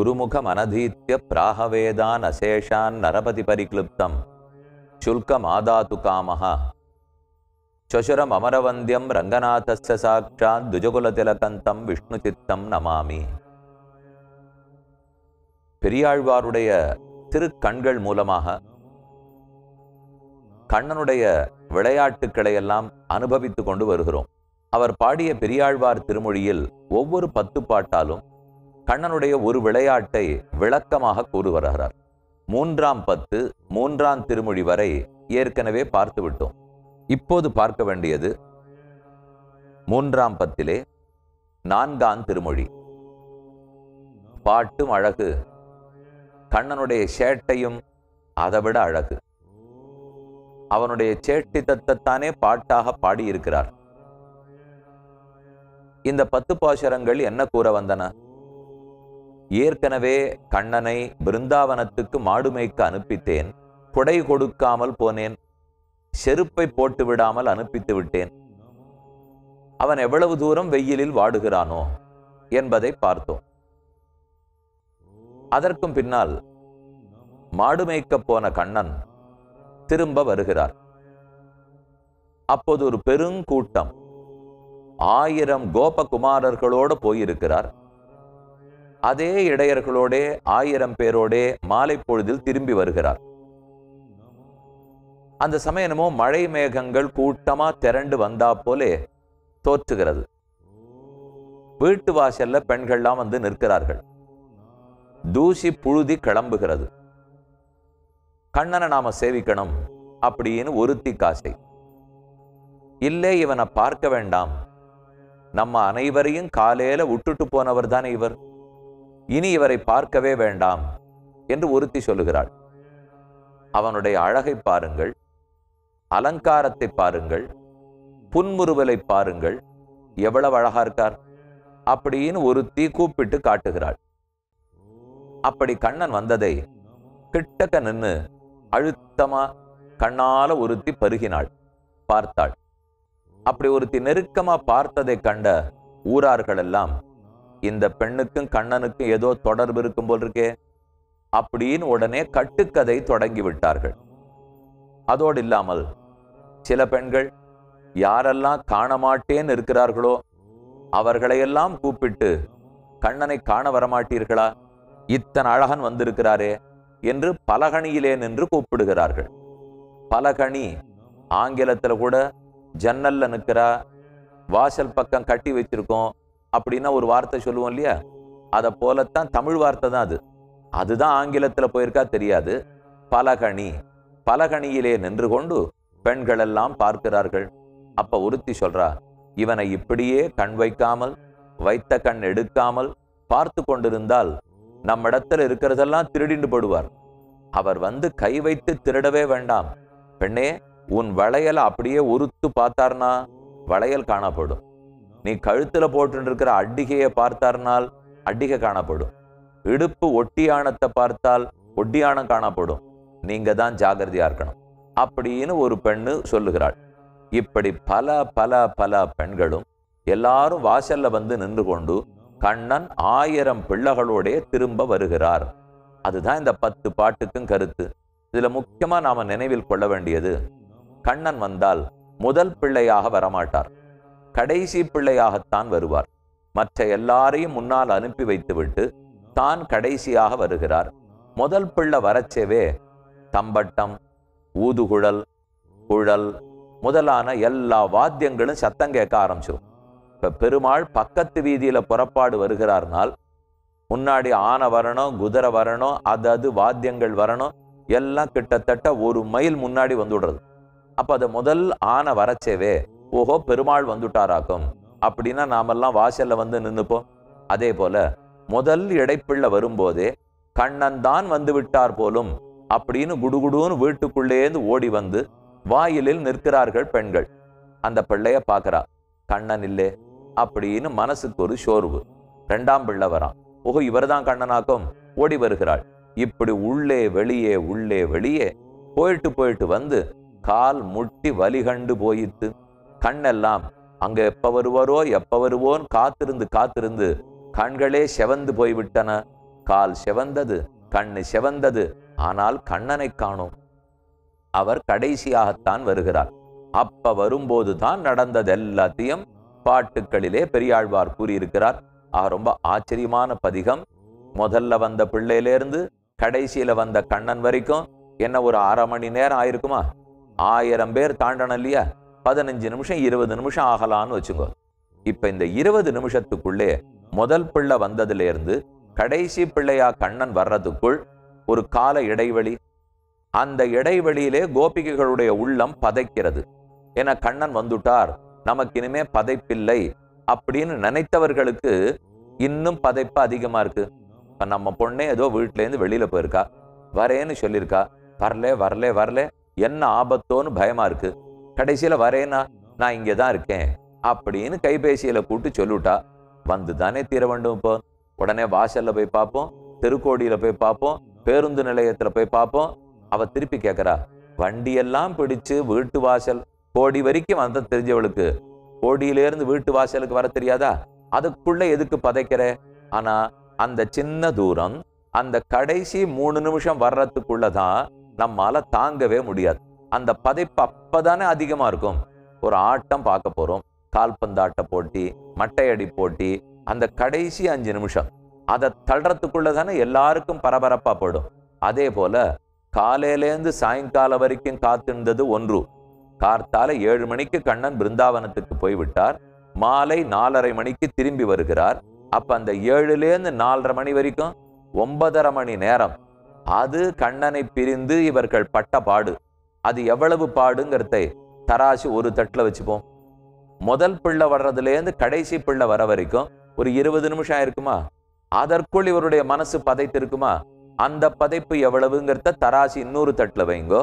குருமுகம் அனதீத்ய பிராகவேதான் அசேஷான் நரபதி பரிக்ளுப்தம் சுல்கம் ஆதாது காமஹா சசுரம் அமரவந்தியம் ரங்கநாதஸ்ய சாட்சாத் துஜகுல திலகந்தம் விஷ்ணு சித்தம் நமாமி. பெரியாழ்வாருடைய திருக்கண்கள் மூலமாக கண்ணனுடைய விளையாட்டுக்களை எல்லாம் அனுபவித்துக் கொண்டு வருகிறோம். அவர் பாடிய பெரியாழ்வார் திருமொழியில் ஒவ்வொரு 10 பாட்டாலும் கண்ணனுடைய ஒரு விளையாட்டை விளக்கமாக கூறி வருகிறார். 3ஆம் 10 3ஆம் திருமொழி வரை ஏற்கனவே பார்த்து விட்டோம். இப்போது பார்க்க வேண்டியது 3ஆம் 10 4ஆம் திருமொழி. பாட்டும் அழகு, கண்ணனுடைய சேட்டையும் அதைவிட அழகு. அவனுடைய சேட்டி தத்தத்தானே பாட்டாக பாடியிருக்கிறார். இந்த 10 பாசுரங்கள் என்ன கூற வந்தன? ஏற்கனவே கண்ணனை பிருந்தாவனத்துக்கு மாடு மேய்க்க அனுப்பித்தேன், கொடை கொடுக்காமல் போனேன், செருப்பை போட்டு விடாமல் அனுப்பித்து விட்டேன், அவன் எவ்வளவு தூரம் வெயிலில் வாடுகிறானோ என்பதை பார்த்தோம். அதற்கும் பின்னால் மாடு மேய்க்க போன கண்ணன் திரும்ப வருகிறார். அப்போது ஒரு பெருங்கூட்டம் 1000 கோபகுமாரர்களோடு போயிருக்கிறார். அதே இடையர்களோடே 1000 பேரோடே மாலை பொழுதில் திரும்பி வருகிறார். அந்த சமயமோ மழை மேகங்கள் கூட்டமா திரண்டு வந்தா போலே தோற்றுகிறது. வீட்டு வாசல்ல பெண்கள்லாம் வந்து நிற்கிறார்கள். தூசி புழுதி கிளம்புகிறது. கண்ணனை நாம சேவிக்கணும் அப்படின்னு ஒருத்தி காசை. இல்லை, இவனை பார்க்க வேண்டாம், நம்ம அனைவரையும் காலையில விட்டுட்டு போனவர் தானே இவர், இனி இவரை பார்க்கவே வேண்டாம் என்று ஒருத்தி சொல்லுகிறாள். அவனுடைய அழகை பாருங்கள், அலங்காரத்தை பாருங்கள், புன்முறுவலை பாருங்கள், எவ்வளவு அழகா இருக்கார் அப்படின்னு ஒருத்தி கூப்பிட்டு காட்டுகிறாள். அப்படி கண்ணன் வந்ததை கிட்டக்க நின்று அழுத்தமா கண்ணால ஒருத்தி பருகினாள், பார்த்தாள். அப்படி ஒருத்தி நெருக்கமா பார்த்ததை கண்ட ஊரார்கள் எல்லாம், இந்த பெண்ணுக்கும் கண்ணனுக்கும் ஏதோ தொடர்பு இருக்கும் போல் இருக்கே அப்படின்னு உடனே கட்டுக்கதை தொடங்கி விட்டார்கள். அதோடு இல்லாமல் சில பெண்கள் யாரெல்லாம் காண மாட்டேன்னு இருக்கிறார்களோ அவர்களையெல்லாம் கூப்பிட்டு, கண்ணனை காண வரமாட்டீர்களா, இத்தனை அழகன் வந்திருக்கிறாரே என்று பலகணியிலே நின்று கூப்பிடுகிறார்கள். பலகணி ஆங்கிலத்துல கூட ஜன்னல்ல நிற்கிறா, வாசல் பக்கம் கட்டி வச்சிருக்கோம் அப்படின்னா ஒரு வார்த்தை சொல்லுவோம் இல்லையா, அதை போலத்தான் தமிழ் வார்த்தை தான் அது. அதுதான் ஆங்கிலத்துல போயிருக்கா தெரியாது. பலகணி, பலகணியிலே நின்று கொண்டு பெண்கள் எல்லாம் பார்க்கிறார்கள். அப்ப ஒருத்தி சொல்றா, இவனை இப்படியே கண் வைக்காமல், வைத்த கண் எடுக்காமல் பார்த்து கொண்டிருந்தால் நம்மிடத்தில் இருக்கிறதெல்லாம் திருடிண்டு போடுவார். அவர் வந்து கை வைத்து திருடவே வேண்டாம். பெண்ணே, உன் வளையலை அப்படியே உறுத்து பார்த்தார்னா வளையல் காணப்படும். நீ கழுத்துல போட்டு இருக்கிற அட்டிகையை பார்த்தார்னால் அட்டிகை காணப்படும். இடுப்பு ஒட்டியானத்தை பார்த்தால் ஒட்டியானம் காணப்படும். நீங்க தான் ஜாகிரதையா இருக்கணும் அப்படின்னு ஒரு பெண்ணு சொல்லுகிறாள். இப்படி பல பல பல பெண்களும் எல்லாரும் வாசல்ல வந்து நின்று கொண்டு கண்ணன் 1000 பிள்ளைகளோட திரும்ப வருகிறார். அதுதான் இந்த 10 பாட்டுக்கும் கருத்து. இதுல முக்கியமா நாம நினைவில் கொள்ள வேண்டியது, கண்ணன் வந்தால் முதல் பிள்ளையாக வரமாட்டார், கடைசி பிள்ளையாகத்தான் வருவார். மற்ற எல்லாரையும் முன்னால் அனுப்பி வைத்துவிட்டு தான் கடைசியாக வருகிறார். முதல் பிள்ளை வரச்சேவே தம்பட்டம், ஊதுகுழல், குழல் முதலான எல்லா வாத்தியங்களும் சத்தம் கேட்க ஆரம்பிச்சிடும். இப்ப பெருமாள் பக்கத்து வீதியில புறப்பாடு வருகிறார்னால் முன்னாடி ஆனை வரணும், குதிரை வரணும், அது வாத்தியங்கள் வரணும், எல்லாம் கிட்டத்தட்ட 1 மைல் முன்னாடி வந்துடுறது. அப்ப அது முதல் ஆனை வரச்சேவே ஓஹோ பெருமாள் வந்துட்டாராக்கும் அப்படின்னா நாமெல்லாம் வாசல்ல வந்து நின்னுப்போம். அதே போல முதல் இடைப்பிள்ளை வரும்போதே கண்ணன் தான் வந்து விட்டார் போலும் அப்படின்னு குடுகுடுன்னு வீட்டுக்குள்ளேந்து ஓடி வந்து வாயிலில் நிற்கிறார்கள் பெண்கள். அந்த பிள்ளைய பார்க்கிறா, கண்ணன் இல்லே அப்படின்னு மனசுக்கு ஒரு சோர்வு. 2ஆம் பிள்ளை வரான், ஓஹோ இவர்தான் கண்ணனாக்கும், ஓடி வருகிறாள். இப்படி உள்ளே வெளியே உள்ளே வெளியே போயிட்டு வந்து கால் முட்டி வலிகண்டு போயிட்டு கண்ணெல்லாம் அங்க எப்ப வருவோன்னு காத்திருந்து கண்களே செவந்து போய்விட்டன. கால் செவந்தது, கண்ணு செவந்தது. ஆனால் கண்ணனை காணோம். அவர் கடைசியாகத்தான் வருகிறார். அப்ப வரும்போதுதான் நடந்தது எல்லாத்தையும் பாட்டுக்களிலே பெரியாழ்வார் கூறியிருக்கிறார். ரொம்ப ஆச்சரியமான பதிகம். முதல்ல வந்த பிள்ளையிலேருந்து கடைசியில வந்த கண்ணன் வரைக்கும் என்ன ஒரு 1/2 மணி நேரம் ஆயிருக்குமா? 1000 பேர் தாண்டணும் இல்லையா? 15 நிமிஷம் 20 நிமிஷம் ஆகலான்னு வச்சுக்கோ. இப்ப இந்த 20 நிமிஷத்துக்குள்ளே முதல் பிள்ளை வந்ததுல இருந்து கடைசி பிள்ளையா கண்ணன் வர்றதுக்குள் ஒரு கால இடைவெளி. அந்த இடைவெளியிலே கோபிகைகளுடைய உள்ளம் பதைக்கிறது. என கண்ணன் வந்துட்டார், நமக்கு இனிமே பதைப்பில்லை அப்படின்னு நினைத்தவர்களுக்கு இன்னும் பதைப்பு அதிகமா இருக்கு. இப்ப நம்ம பொண்ணே ஏதோ வீட்டுல இருந்து வெளியில போயிருக்கா, வரேன்னு சொல்லியிருக்கா, வரல வரல வரல, என்ன ஆபத்தோன்னு பயமா இருக்கு. கடைசியில வரேன்னா நான் இங்கதான் இருக்கேன் அப்படின்னு கைபேசியில கூட்டு சொல்லிவிட்டா. வந்து தானே தீர வேண்டும். இப்போ உடனே வாசல்ல போய் பார்ப்போம், தெருக்கோடியில போய் பார்ப்போம், பேருந்து நிலையத்துல போய் பார்ப்போம். அவ திருப்பி கேட்கறா, வண்டியெல்லாம் பிடிச்சு வீட்டு வாசல் கோடி வரைக்கும் வந்த தெரிஞ்சவளுக்கு கோடியிலேருந்து வீட்டு வாசலுக்கு வர தெரியாதா? அதுக்குள்ள எதுக்கு பதைக்கிற? ஆனா அந்த சின்ன தூரம், அந்த கடைசி 3 நிமிஷம் வர்றதுக்குள்ளதான் நம்மால தாங்கவே முடியாது. அந்த பதைப்பு அப்பதானே அதிகமா இருக்கும். ஒரு ஆட்டம் பார்க்க போறோம், கால்பந்தாட்ட போட்டி, மட்டையடி போட்டி, அந்த கடைசி 5 நிமிஷம் அதை தள்ளுறதுக்குள்ளதானே எல்லாருக்கும் பரபரப்பா போடும். அதே போல காலையிலேருந்து சாயங்காலம் வரைக்கும் காத்திருந்தது ஒன்று. கார்த்தால 7 மணிக்கு கண்ணன் பிருந்தாவனத்துக்கு போய்விட்டார். மாலை 4:30 மணிக்கு திரும்பி வருகிறார். அப்ப அந்த 7லேருந்து 4:30 மணி வரைக்கும் 9:30 மணி நேரம். அது கண்ணனை பிரிந்து இவர்கள் பட்ட பாடு. அது எவ்வளவு பாடுங்கிறதை தராசு ஒரு தட்டுல வச்சுப்போம். முதல் பிள்ளை வர்றதுலேருந்து கடைசி பிள்ளை வர வரைக்கும் ஒரு 20 நிமிஷம் இருக்குமா? அதற்குள் இவருடைய மனசு பதைத்து இருக்குமா? அந்த பதைப்பு எவ்வளவுங்கிறத தராசு இன்னொரு தட்டுல வைங்கோ.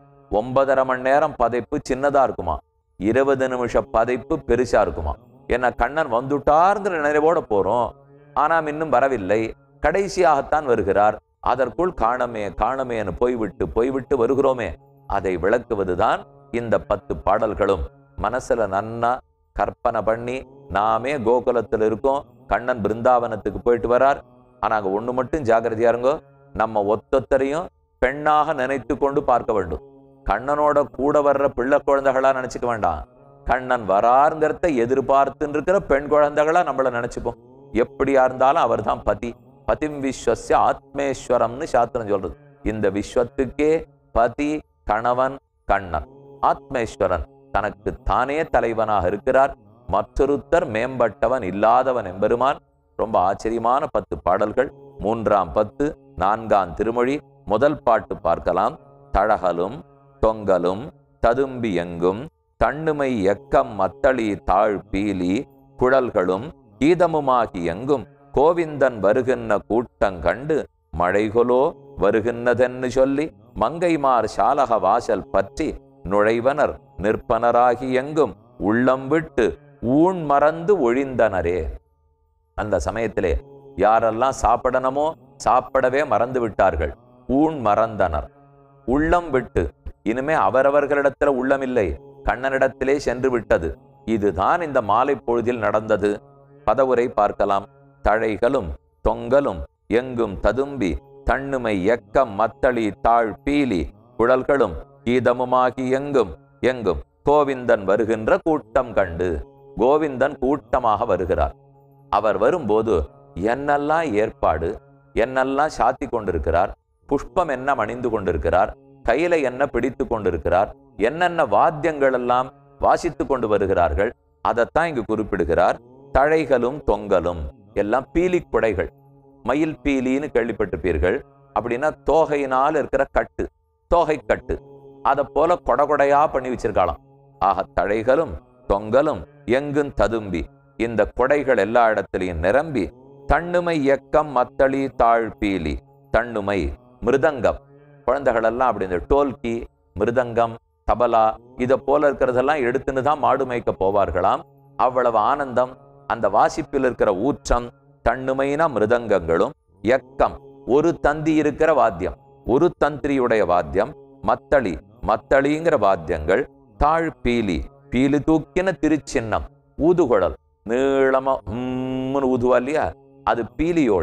9:30 மணி நேரம் பதைப்பு சின்னதா இருக்குமா, 20 நிமிஷம் பதைப்பு பெருசா இருக்குமா? ஏன்னா கண்ணன் வந்துட்டார்ங்கிற நினைவோட போறோம், ஆனா இன்னும் வரவில்லை, கடைசியாகத்தான் வருகிறார். அதற்குள் காணமே காணமேன்னு போய்விட்டு வருகிறோமே. அதை விளக்குவதுதான் இந்த 10 பாடல்களும். மனசுல நன்னா கற்பனை பண்ணி நாமே கோகுலத்தில் இருக்கோம், கண்ணன் பிருந்தாவனத்துக்கு போயிட்டு வரார். ஆனா அங்க ஒண்ணு மட்டும் ஜாகிரதையா இருங்கோ, நம்ம ஒத்தொத்தரையும் பெண்ணாக நினைத்து கொண்டு பார்க்க வேண்டும். கண்ணனோட கூட வர்ற பிள்ளை குழந்தைகளா நினைச்சுக்க வேண்டாம். கண்ணன் வராருங்கிறத எதிர்பார்த்துன்னு இருக்கிற பெண் குழந்தைகளா நம்மள நினைச்சுப்போம். எப்படியா இருந்தாலும் அவர் தான் பதி. பதிம் விஸ்வஸ்ய ஆத்மேஸ்வரம்னு சாஸ்திரம் சொல்றது. இந்த விஸ்வத்துக்கே பதி கணவன் கண்ணன், ஆத்மேஸ்வரன், தனக்கு தானே தலைவனாக இருக்கிறார். மற்றொருத்தர் மேம்பட்டவன் இல்லாதவன் எம்பெருமான். ரொம்ப ஆச்சரியமான 10 பாடல்கள். 3ஆம் 10 4ஆம் திருமொழி. முதல் பாட்டு பார்க்கலாம். தழகலும் தொங்கலும் ததும்பி எங்கும் தண்ணுமை எக்கம் மத்தளி தாழ் பீலி குழல்களும் கீதமுமாகி எங்கும் கோவிந்தன் வருகின்ற கூட்டங்கண்டு மழைகொலோ வருகின்றதென்னு சொல்லி மங்கைமார் சாலக வாசல் பற்றி நுழைவனர் நிற்பனராகி எங்கும் உள்ளம் விட்டு ஊன் மறந்து ஒழிந்தனரே. அந்த சமயத்திலே யாரெல்லாம் சாப்பிடணுமோ சாப்பிடவே மறந்து விட்டார்கள், ஊன் மறந்தனர். உள்ளம் விட்டு, இனிமே அவரவர்களிடத்துல உள்ளமில்லை, கண்ணனிடத்திலே சென்று விட்டது. இதுதான் இந்த மாலை பொழுதில் நடந்தது. பதவுரை பார்க்கலாம். தழைகளும் தொங்கலும் எங்கும் ததும்பி தண்ணுமை எக்கம் மத்தளி தாழ் பீலி குழல்களும் கீதமுமாகி எங்கும் எங்கும் கோவிந்தன் வருகின்ற கூட்டம் கண்டு. கோவிந்தன் கூட்டமாக வருகிறார். அவர் வரும்போது என்னெல்லாம் ஏற்பாடு, என்னெல்லாம் சாத்தி கொண்டிருக்கிறார், புஷ்பம் என்ன அணிந்து கொண்டிருக்கிறார், கையில என்ன பிடித்து கொண்டிருக்கிறார், என்னென்ன வாத்தியங்கள் எல்லாம் வாசித்து கொண்டு வருகிறார்கள், அதைத்தான் இங்கு குறிப்பிடுகிறார். தழைகளும் தொங்கலும் எல்லாம் பீலி குடைகள். மயில் பீலின்னு கேள்விப்பட்டிருப்பீர்கள். அப்படின்னா தோகையினால் இருக்கிற கட்டு, தோகை கட்டு, அதை போல கொடையா பண்ணி வச்சிருக்காளாம். ஆக தழைகளும் தொங்கலும் எங்கும் ததும்பி, இந்த கொடைகள் எல்லா இடத்திலையும் நிரம்பி, தண்ணுமை இயக்கம் மத்தளி தாழ் பீலி. தண்ணுமை மிருதங்கம், குழந்தைகள் எல்லாம் அப்படி இந்த டோல்கி, மிருதங்கம், தபலா இதை போல இருக்கிறதெல்லாம் எடுத்துன்னு தான் மாடு மேய்க்க போவார்களாம். அவ்வளவு ஆனந்தம் அந்த வாசிப்பில் இருக்கிற ஊற்றம். தண்ணுமைனா மிருதங்கங்களும், எக்கம் ஒரு தந்தி இருக்கிற வாத்தியம், ஒரு தந்திரியுடைய வாத்தியம், மத்தளி மத்தளிங்கிற வாத்தியங்கள், தாழ் பீலி பீலி தூக்கின திருச்சின்னம், ஊதுகுழல் நீளமா ஊதுவா இல்லையா, அது பீலியோட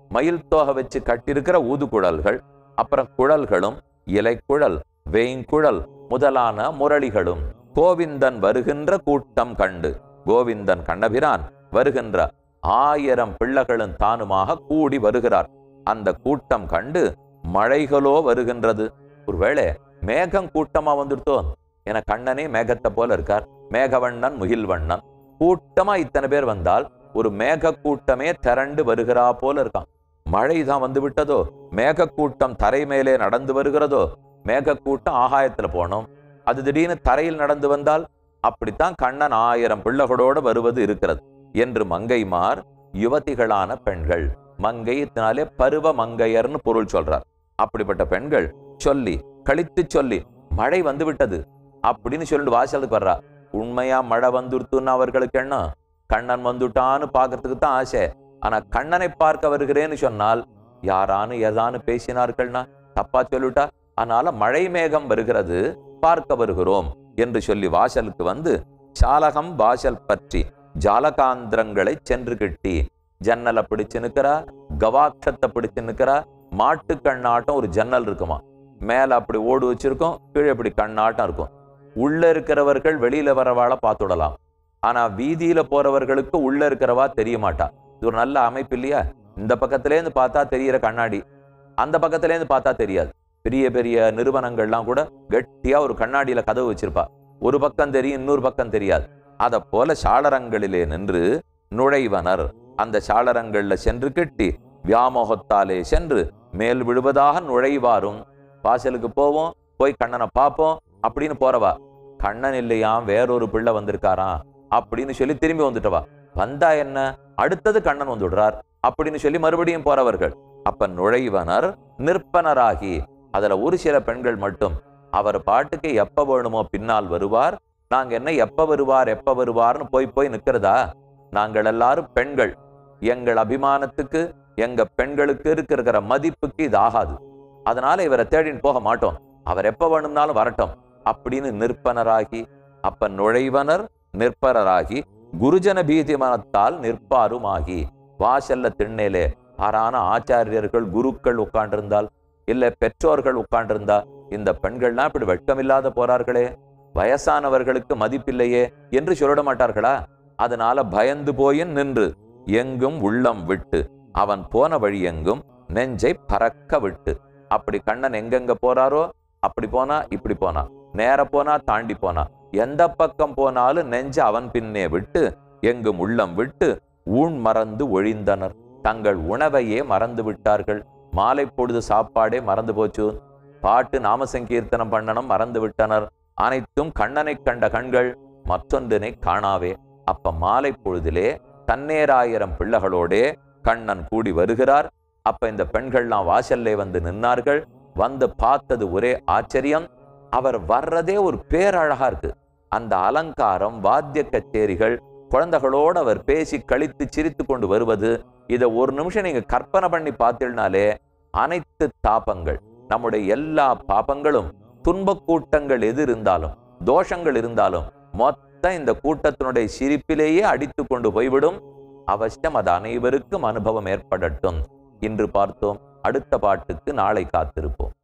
மயில் தோகை வச்சு கட்டியிருக்கிற ஊதுகுழல்கள், அப்புறம் குழல்களும் இலைக்குழல் வேய்குழல் முதலான முரளிகளும், கோவிந்தன் வருகின்ற கூட்டம் கண்டு, கோவிந்தன் கண்ணபிரான் வருகின்ற 1000 பிள்ளைகளும் தானுமாக கூடி வருகிறார். அந்த கூட்டம் கண்டு மழைகளோ வருகின்றது. ஒருவேளை மேகம் கூட்டமா வந்துடுத்தோ, என கண்ணனே மேகத்தை போல இருக்கார், மேகவண்ணன் முகில்வண்ணன். கூட்டமா இத்தனை பேர் வந்தால் ஒரு மேக கூட்டமே திரண்டு வருகிறா போல இருக்கான். மழைதான் வந்து விட்டதோ, மேக கூட்டம் தரை மேலே நடந்து வருகிறதோ, மேக கூட்டம் ஆகாயத்துல போனோம், அது திடீர்னு தரையில் நடந்து வந்தால் அப்படித்தான் கண்ணன் 1000 பிள்ளைகளோடு வருவது இருக்கிறது என்று மங்கைமார் யுவதிகளான பெண்கள், மங்கையினாலே பருவ மங்கையர்னு பொருள் சொல்றார். அப்படிப்பட்ட பெண்கள் சொல்லி கழித்து சொல்லி மழை வந்து விட்டது அப்படின்னு சொல்லிட்டு வாசலுக்கு வர்றா. உண்மையா மழை வந்துருத்துன்னு அவர்களுக்கு என்ன, கண்ணன் வந்துட்டான்னு பார்க்கறதுக்கு தான் ஆசை. ஆனா கண்ணனை பார்க்க வருகிறேன்னு சொன்னால் யாரானு ஏதானு பேசினார்கள்னா தப்பா சொல்லிட்டா, அதனால மழை மேகம் வருகிறது பார்க்க வருகிறோம் என்று சொல்லி வாசலுக்கு வந்து சாலகம் வாசல் பற்றி ஜாலகாந்திரங்களை சென்று கிட்டி, ஜன்னலை பிடிச்சு நிற்கிறா, கவாட்சத்தை பிடிச்சு நிற்கிறா. மாட்டு கண்ணாட்டம் ஒரு ஜன்னல் இருக்குமா, மேல அப்படி ஓடு வச்சிருக்கோம், கீழே இப்படி கண்ணாட்டம் இருக்கும். உள்ள இருக்கிறவர்கள் வெளியில வரவாளை பார்த்துடலாம், ஆனா வீதியில போறவர்களுக்கு உள்ள இருக்கிறவா தெரிய மாட்டா. இது ஒரு நல்ல அமைப்பு இல்லையா? இந்த பக்கத்திலேருந்து பார்த்தா தெரிகிற கண்ணாடி, அந்த பக்கத்திலேருந்து பார்த்தா தெரியாது. பெரிய பெரிய நிறுவனங்கள்லாம் கூட கெட்டியா ஒரு கண்ணாடியில கதவு வச்சிருப்பா, ஒரு பக்கம் தெரியும், இன்னொரு பக்கம் தெரியாது. அத போல சாளரங்களிலே நின்று நுழைவனர் அந்த சாளரங்கள்ல சென்று கெட்டி வியாமோகத்தாலே சென்று மேல் விழுவதாக நுழைவாரும். வாசலுக்கு போவோம், போய் கண்ணனை பார்ப்போம் அப்படின்னு போறவா, கண்ணன் இல்லையாம் வேறொரு பிள்ளை வந்திருக்காராம் அப்படின்னு சொல்லி திரும்பி வந்துட்டவா. வந்தா என்ன, அடுத்தது கண்ணன் வந்துடுறார் அப்படின்னு சொல்லி மறுபடியும் போறவர்கள். அப்ப நுழைவனர் நிற்பனராகி, அதுல ஒரு சில பெண்கள் மட்டும் அவர் பாட்டுக்கு எப்ப வேணுமோ பின்னால் வருவார், நாங்க என்ன எப்ப வருவார்னு போய் நிக்கிறதா? நாங்கள் எல்லாரும் பெண்கள், எங்கள் அபிமானத்துக்கு எங்க பெண்களுக்கு இருக்கிற மதிப்புக்கு இது ஆகாது, அதனால இவரை தேடின்னு போக மாட்டோம், அவர் எப்ப வேணும்னாலும் வரட்டும் அப்படின்னு நிற்பனராகி. அப்ப நுழைவனர் நிற்பனராகி குருஜன பீதிமனத்தால் நிற்பாருமாகி. வாசல்ல திண்ணேலே ஆறான ஆச்சாரியர்கள் குருக்கள் உட்காண்டிருந்தால், இல்ல பெற்றோர்கள் உட்காண்டிருந்தா, இந்த பெண்கள்லாம் இப்படி வெட்கமில்லாத போறார்களே, வயசானவர்களுக்கு மதிப்பில்லையே என்று சொல்லிட மாட்டார்களா? அதனால பயந்து போயின் நின்று எங்கும் உள்ளம் விட்டு அவன் போன வழி எங்கும் நெஞ்சை பறக்க விட்டு. அப்படி கண்ணன் எங்கெங்க போறாரோ அப்படி போனா, இப்படி போனா, நேர போனா, தாண்டி போனா, எந்த பக்கம் போனாலும் நெஞ்ச அவன் பின்னே விட்டு எங்கும் உள்ளம் விட்டு ஊன் மறந்து ஒழிந்தனர். தங்கள் உணவையே மறந்து விட்டார்கள். மாலை பொழுது சாப்பாடே மறந்து போச்சு, பாட்டு நாம சங்கீர்த்தனம் பண்ணணும் மறந்து விட்டனர். அனைத்தும் கண்ணனை கண்ட கண்கள் மற்றொன்றினை காணாவே. அப்ப மாலை பொழுதிலே தன்னேராயிரம் பிள்ளைகளோடே கண்ணன் கூடி வருகிறார். அப்ப இந்த பெண்கள்லாம் வாசல்லே வந்து நின்னார்கள். வந்து பார்த்தது ஒரே ஆச்சரியம். அவர் வர்றதே ஒரு பேரழகா இருக்கு. அந்த அலங்காரம், வாத்திய கச்சேரிகள், குழந்தைகளோடு அவர் பேசி கழித்து சிரித்து கொண்டு வருவது, இதை ஒரு நிமிஷம் நீங்க கற்பனை பண்ணி பார்த்தீங்கனாலே அனைத்து தாபங்கள், நம்முடைய எல்லா பாபங்களும், துன்பக் கூட்டங்கள் எது இருந்தாலும், தோஷங்கள் இருந்தாலும் மொத்தம் இந்த கூட்டத்தினுடைய சிரிப்பிலேயே அடித்து கொண்டு போய்விடும். அவசியம் அது அனைவருக்கும் அனுபவம் ஏற்படட்டும். இன்று பார்த்தோம், அடுத்த பாட்டுக்கு நாளை காத்திருப்போம்.